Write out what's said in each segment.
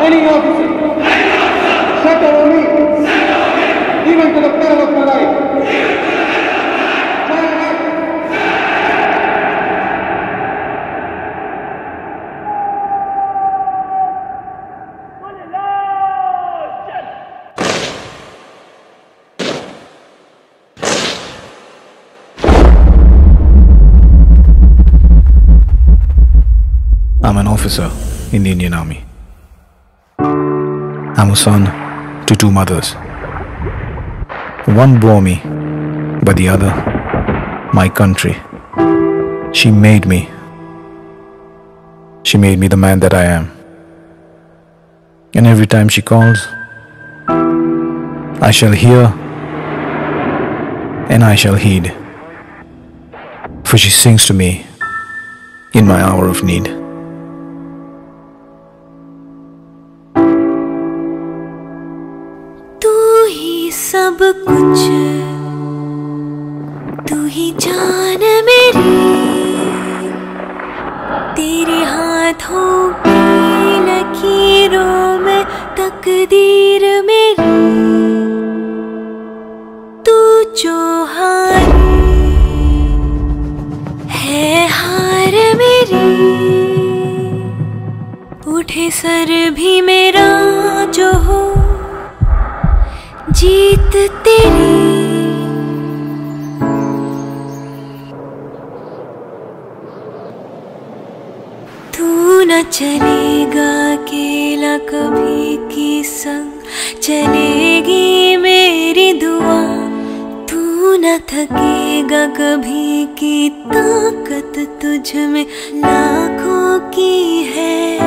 Any officer. Set over me. Even to the peril of my life. I'm an officer in the Indian Army. I'm a son to two mothers. One bore me, but the other, my country. She made me. She made me the man that I am. And every time she calls, I shall hear and I shall heed. For she sings to me in my hour of need. सब कुछ तू ही जान मेरी, तेरे हाथों की लकीरों में तकदीर मेरी। तू जो हारी है हार मेरी, उठे सर भी मेरा जो हो जीत तेरी। तू न चलेगा अकेला कभी की संग, चलेगी मेरी दुआ। तू न थकेगा कभी की ताकत तुझ में लाखों की है।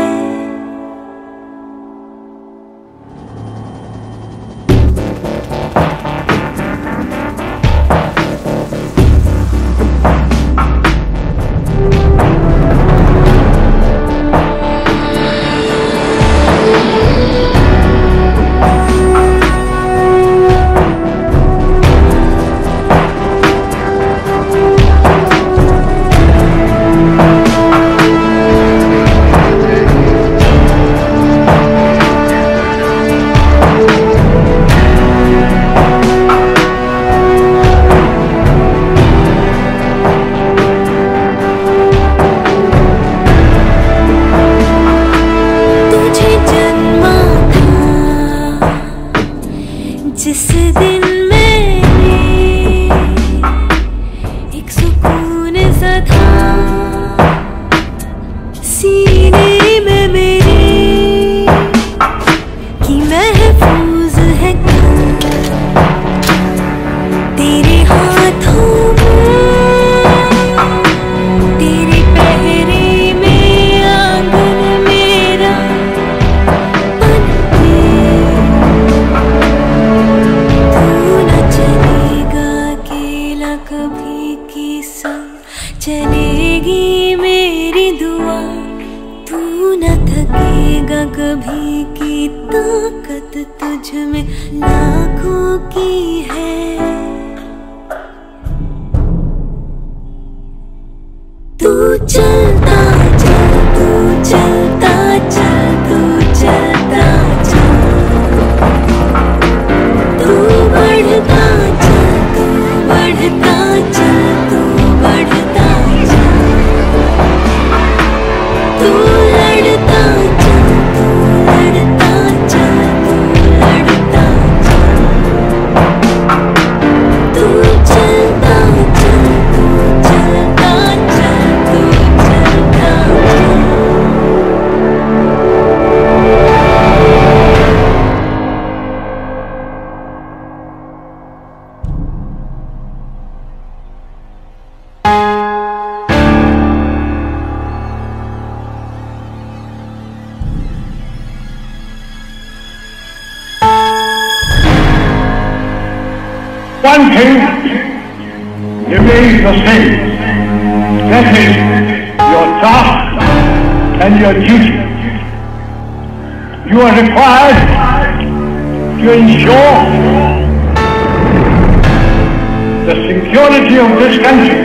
जिस दिन मैंने एक सुकून सा था सीने में मेरे, कि महफूज है तेरे हाथों में, तेरे पहरे में आंगन मेरा बन के। कभी की संग चलेगी मेरी दुआ। तू न थकेगा कभी की ताकत तुझ में लाखों की है। तू चलता चल, तू चलता चल, तू चलता चल, तू बढ़ता चल, तू बढ़ता चल, तू बढ़ता चल, तू लड़ता चल, तू लड़ता चल, तू लड़ता चल, तू चलता चल, तू चलता चल, तू चलता चल। One thing remains the same. That is your task and your duty. You are required to ensure the security of this country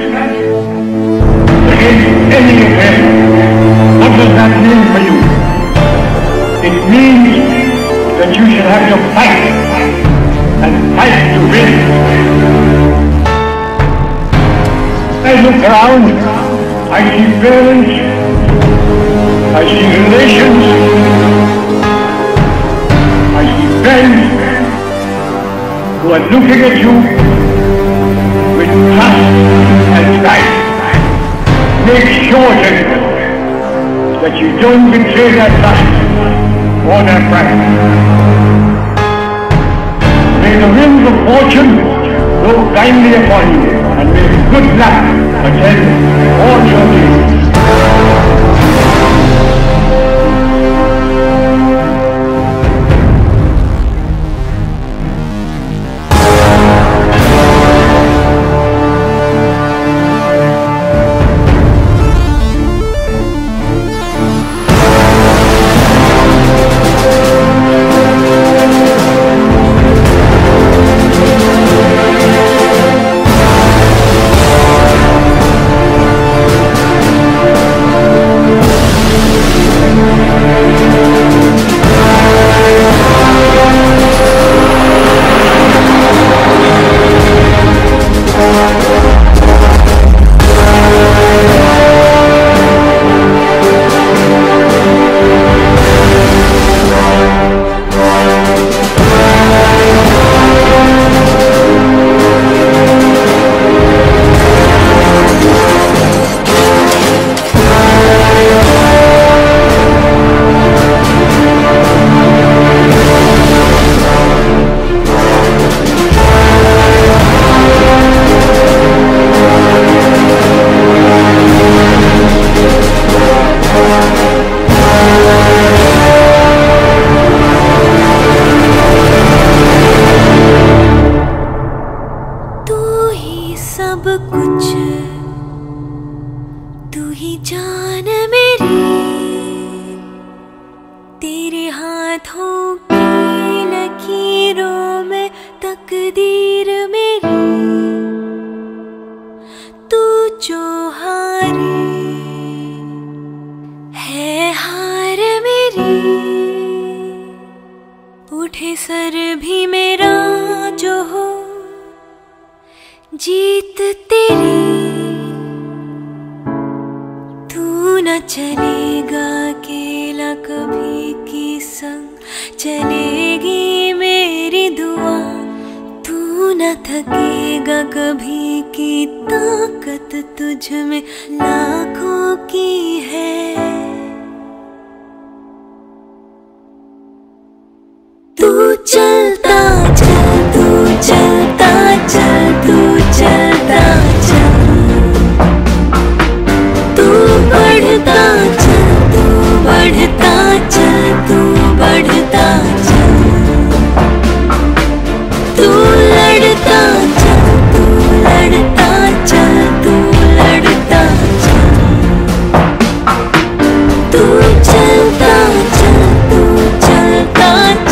against any event. What does that mean for you? It means that you shall have to fight, and fight to win. I look around, I see parents, I see relations, I see friends who are looking at you with trust and pride. Make sure, gentlemen, that you don't betray their trust or their pride. May the winds of fortune blow kindly upon you, and may good luck attend all your days. सब कुछ तू ही जान मेरी, तेरे हाथों की लकीरों में तकदीर मेरी। तू जो हारे है हार मेरी, उठे सर भी मेरा जो हो जीत तेरी। तू न चलेगा अकेला कभी की संग चलेगी मेरी दुआ। तू न थकेगा कभी की ताकत तुझ में लाखों की है। तू चलता चल, तू चलता चल, तू चलता चल, तू बढ़ता चल, तू बढ़ता चल, तू बढ़ता चल, तू लड़ता चल, तू लड़ता चल, तू लड़ता चल, तू चलता चल, तू चलता चल।